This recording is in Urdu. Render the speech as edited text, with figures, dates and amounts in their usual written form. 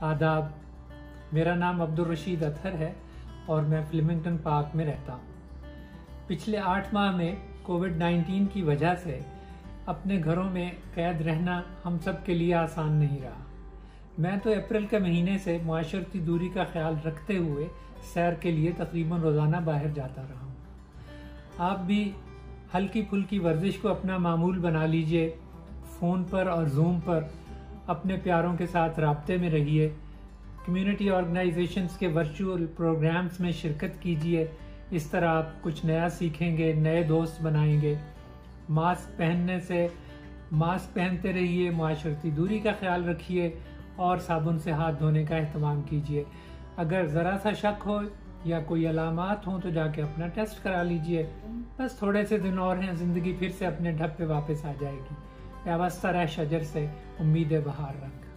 آداب، میرا نام عبدالرشید اطہر ہے اور میں فلیمنگٹن پارک میں رہتا ہوں۔ پچھلے 8 ماہ میں کووڈ-19 کی وجہ سے اپنے گھروں میں قید رہنا ہم سب کے لیے آسان نہیں رہا۔ میں تو اپریل کے مہینے سے معاشرتی دوری کا خیال رکھتے ہوئے سیر کے لیے تقریباً روزانہ باہر جاتا رہا ہوں۔ آپ بھی ہلکی پھلکی ورزش کو اپنا معمول بنا لیجئے، فون پر اور زوم پر اپنے پیاروں کے ساتھ رابطے میں رہیے، کمیونٹی آرگنائزیشنز کے ورچوئل پروگرامز میں شرکت کیجئے، اس طرح آپ کچھ نیا سیکھیں گے، نئے دوست بنائیں گے۔ ماسک پہنتے رہیے، معاشرتی دوری کا خیال رکھیے اور صابن سے ہاتھ دھونے کا اہتمام کیجئے۔ اگر ذرا سا شک ہو یا کوئی علامات ہوں تو جا کے اپنا ٹیسٹ کرا لیجئے۔ بس تھوڑے سے دن اور ہیں، زندگی پھر سے اپنے ڈھب پہ واپس آ جائے گی۔ پیوستہ رہ شجر سے، امید بہار رنگ۔